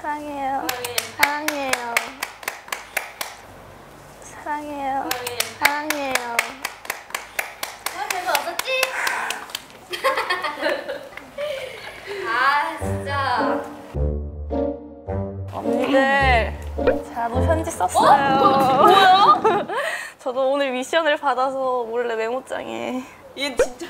사랑해요. 사랑해요. 사랑해요. 사랑해요. 별거 없었지? 아 진짜. 언니들 저도 편지 썼어요. 뭐야? 저도 오늘 미션을 받아서 몰래 메모장에. 얘 진짜.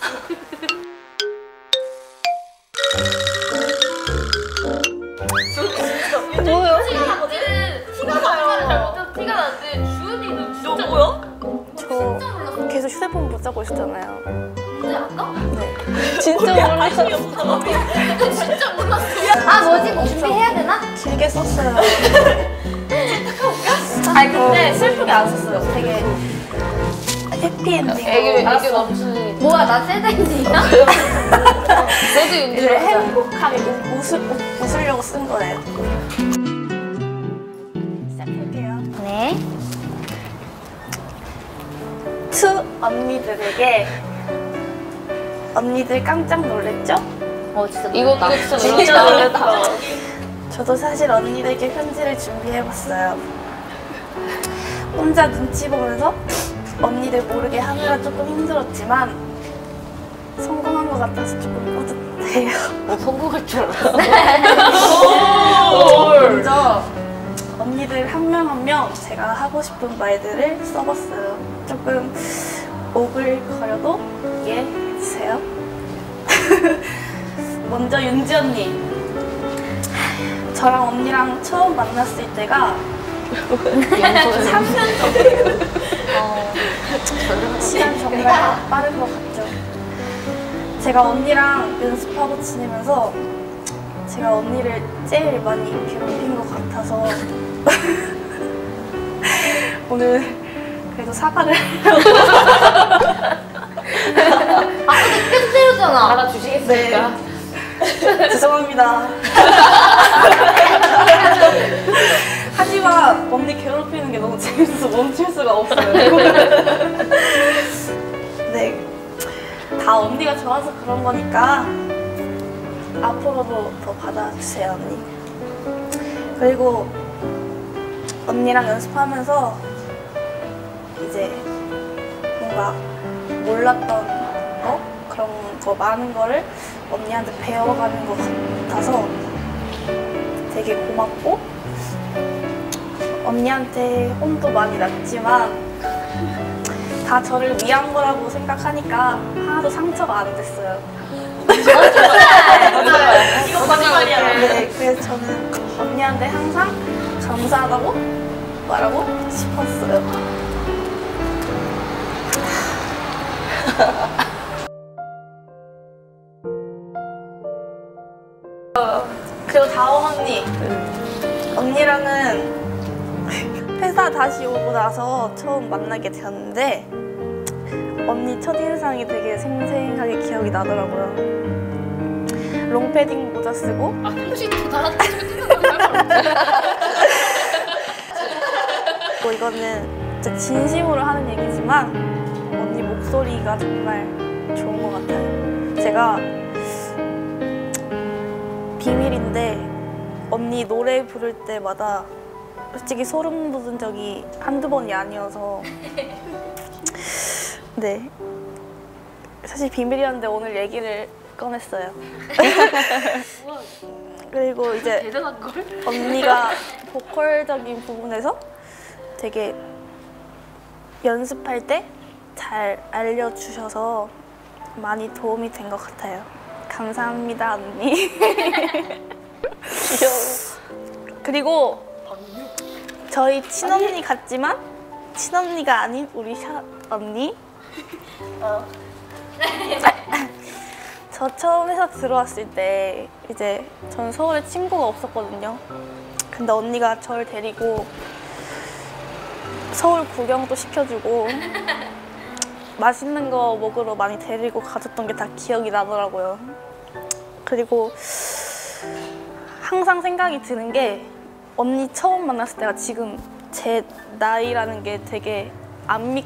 뭐예요? 티가 나거든. 티가 나요. 티가 나는데 주은이는 진짜 뭐야? 저 진짜 몰랐어. 계속 휴대폰 붙잡고 있었잖아요. 근데 아까? 네. 진짜 몰랐어요. 진짜 몰랐어. 아 뭐지? 뭐 준비해야 되나? 길게 썼어요. 아니 근데 슬프게 안 썼어요. 되게 해피엔딩. 애교 넘치는. 뭐야 나 세대인지야? 너도 윤주로 하자. 행복하게 웃으려고 쓴 거예요. 시작할게요. 네. 투 언니들에게. 언니들 깜짝 놀랬죠? 진짜 이거 진짜 놀랬다. 저도 사실 언니들께 편지를 준비해봤어요. 혼자 눈치 보면서 언니들 모르게 하느라 조금 힘들었지만 성공한 것 같아서 조금 뿌듯해요. 성공할 줄 알았어. 먼저 언니들 한 명 한 명 제가 하고 싶은 말들을 써봤어요. 조금 오글거려도 이해해주세요. 먼저 윤지 언니. 저랑 언니랑 처음 만났을 때가 3년 전이에요. 시간 정말 빠른 것 같죠. 제가 언니랑 연습하고 지내면서 제가 언니를 제일 많이 괴롭힌 것 같아서 오늘 그래도 사과를 아까도 계속 때렸잖아. 알아주시겠습니까? 네. 죄송합니다. 하지만 언니 괴롭히는 게 너무 재밌어서 멈출 수가 없어요. 네, 다 언니가 좋아서 그런 거니까 앞으로도 더 받아주세요, 언니. 그리고 언니랑 연습하면서 이제 뭔가 몰랐던 거? 그런 거 많은 거를 언니한테 배워가는 것 같아서 되게 고맙고 언니한테 혼도 많이 났지만 다 저를 위한 거라고 생각하니까 하나도 상처가 안 됐어요. 맞아요. 이거 거짓말이야. 네, 그래서 저는 언니한테 항상 감사하다고 말하고 싶었어요. 그리고 다원 언니. 언니랑은 회사 다시 오고 나서 처음 만나게 되었는데 언니 첫인상이 되게 생생하게 기억이 나더라고요. 롱패딩 모자 쓰고 혹시 더 나한테 뭐 이거는 진짜 진심으로 하는 얘기지만 언니 목소리가 정말 좋은 것 같아요. 제가 비밀인데 언니 노래 부를 때마다 솔직히 소름 돋은 적이 한두 번이 아니어서 네, 사실 비밀이었는데 오늘 얘기를 꺼냈어요. 그리고 이제 대단한 걸? 언니가 보컬적인 부분에서 되게 연습할 때 잘 알려주셔서 많이 도움이 된 것 같아요. 감사합니다, 언니. 귀여워. 그리고 저희 친언니 같지만 친언니가 아닌 우리 샤 언니. 저 처음 회사 들어왔을 때 이제 전 서울에 친구가 없었거든요. 근데 언니가 저를 데리고 서울 구경도 시켜주고 맛있는 거 먹으러 많이 데리고 가줬던 게 다 기억이 나더라고요. 그리고 항상 생각이 드는 게 언니 처음 만났을 때가 지금 제 나이라는 게 되게 안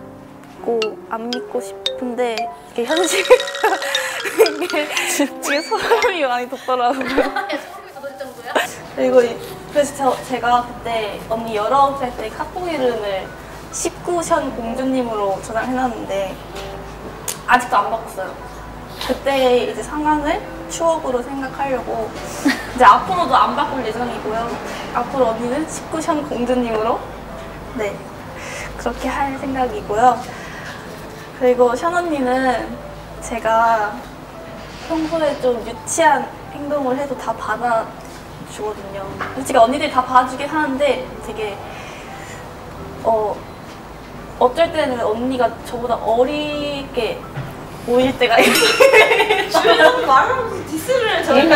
믿고 싶은데 이게 현실 이게 소름이 많이 돋더라고요. 소름이 돋을 정도야? 그리고 그래서 제가 그때 언니 19살 때 카톡 이름을 19션 공주님으로 저장해놨는데 아직도 안 바꿨어요. 그때 이제 상황을 추억으로 생각하려고 이제 앞으로도 안 바꿀 예정이고요. 앞으로 언니는 19션 공주님으로 네 그렇게 할 생각이고요. 그리고 션 언니는 제가 평소에 좀 유치한 행동을 해도 다 받아주거든요. 솔직히 언니들이 다 받아주긴 하는데 되게 어쩔 때는 언니가 저보다 어리게 보일 때가 있어요. 주변에서 말하면서 디스를 저렇게.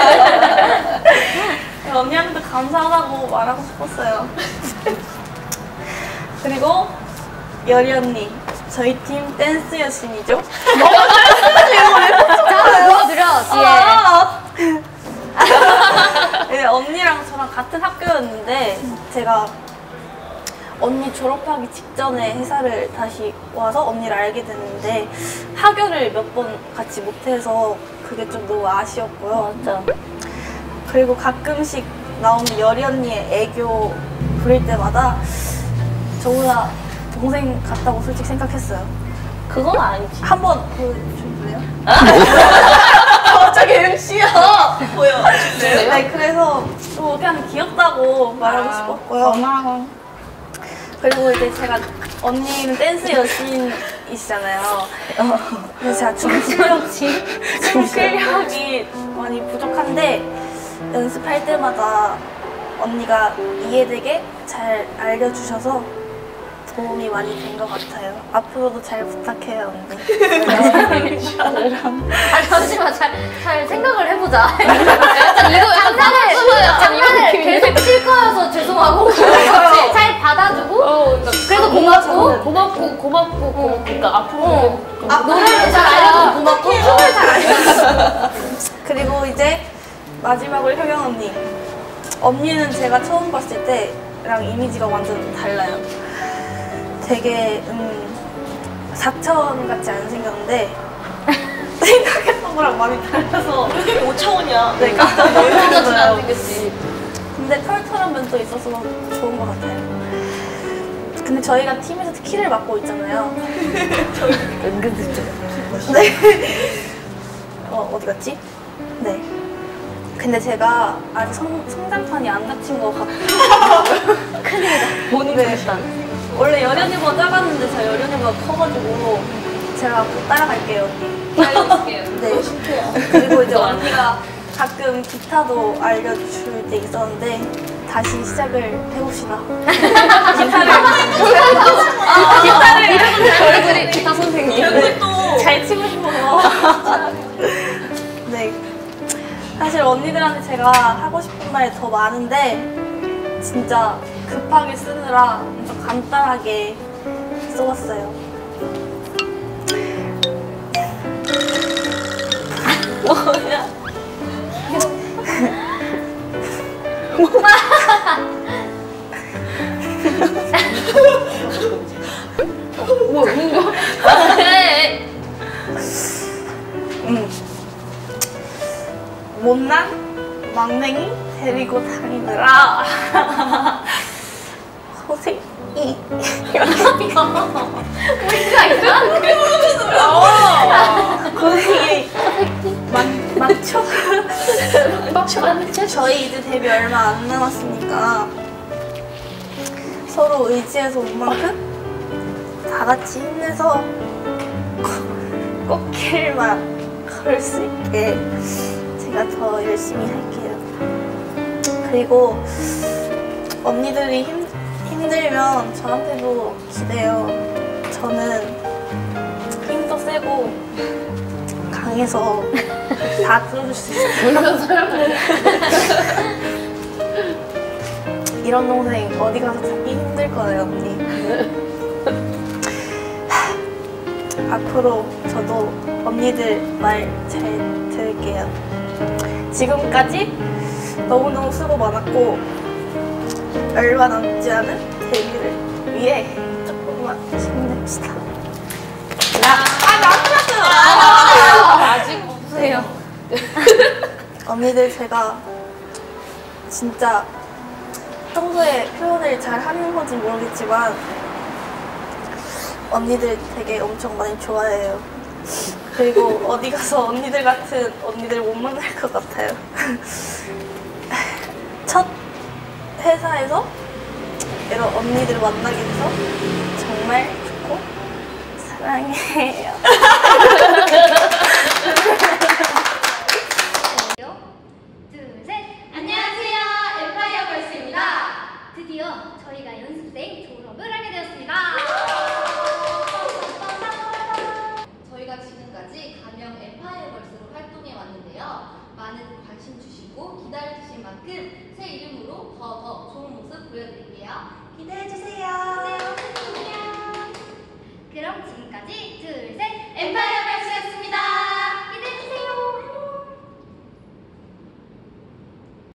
언니한테 감사하다고 말하고 싶었어요. 그리고 여리 언니, 저희 팀 댄스 여신이죠? 보여드려 뒤에. 네, 언니랑 저랑 같은 학교였는데 제가 언니 졸업하기 직전에 회사를 다시 와서 언니를 알게 됐는데 하교를 몇 번 같이 못해서 그게 좀 너무 아쉬웠고요. 맞아. 그리고 가끔씩 나오는 여리 언니의 애교 부릴 때마다 저보다 동생 같다고 솔직히 생각했어요. 그건 아니지. 한번 보여줄래요? 갑자기 MC야. 보여. 네, 그래서 그냥 귀엽다고 말하고 싶었고요. 그리고 이제 제가 언니는 댄스 여신이시잖아요. 그래서 제가 춤 실력이 많이 부족한데 연습할 때마다 언니가 이해되게 잘 알려주셔서 도움이 많이 된 것 같아요. 앞으로도 잘 부탁해요, 언니. 잠시만 잘 생각을 해보자. 약간 이거 장난을 계속 칠 거여서 죄송하고 잘 받아주고 그래도 고맙고 그러니까 앞으로 노래를 잘 알려줘서 고맙고 춤을 잘 알려줘서. 그리고 이제 마지막으로 효경 언니. 언니는 제가 처음 봤을 때랑 이미지가 완전 달라요. 되게 사천 같지 않은 생겼는데 생각했던 거랑 많이 달라서 5차원이야. 네, 깜짝 놀랐어요. 생겼지. 근데 털털한 면도 있어서 좋은 것 같아요. 근데 저희가 팀에서 키를 맡고 있잖아요. 은근슬쩍. 네. 어디 갔지? 네. 근데 제가 아직 성장판이 안 닫힌 것 같아요. 본인도 네. 일단. 원래 여련이보다 작았는데 제가 여련이보다 커가지고 제가 꼭 따라갈게요, 언니. 알려줄게요. 네. 그리고 이제 언니가 가끔 기타도 알려줄 때 있었는데 다시 시작을 해봅시다. 기타를 얼굴이 기타 선생님. 잘 치고 싶어서. 네. 사실 언니들한테 제가 하고 싶은 말이 더 많은데 진짜 급하게 쓰느라 좀 간단하게 써왔어요. 뭐야? 못난 막냉이 데리고 다니느라 고생이 고생이 많죠? 저희 이제 데뷔 얼마 안 남았으니까 서로 의지해서 온 만큼 다 같이 힘내서 꽃길만 걸을 수 있게 제가 더 열심히 할게요. 그리고 언니들이 힘들면 저한테도 기대요. 저는 힘도 세고 강해서 다 들어줄 수 있어요. 이런 동생 어디 가서 찾기 힘들 거예요, 언니. 앞으로 저도 언니들 말 잘 들을게요. 지금까지 너무너무 수고 많았고 얼마 남지 않은 데뷔를 위해 조금만 힘냅시다. 아직 없으세요. 언니들 제가 진짜 평소에 표현을 잘 하는 건지 모르겠지만 언니들 되게 엄청 많이 좋아해요. 그리고 어디 가서 언니들 같은 언니들 못 만날 것 같아요. 첫 회사에서 이런 언니들 만나게 돼서 정말 좋고 사랑해요. 둘, 셋! 안녕하세요. 엠파이어걸스입니다. 드디어 저희가 연습생 졸업을 하게 되었습니다. 저희가 지금까지 가명 엠파이어걸스로 활동해 왔는데요. 많은 관심 주시고 기다려주신 만큼 새 이름으로 더 좋은 모습 보여드릴게요. 기대해주세요. 네, 안녕. 그럼 지금까지 둘, 셋! 엠파이어걸스!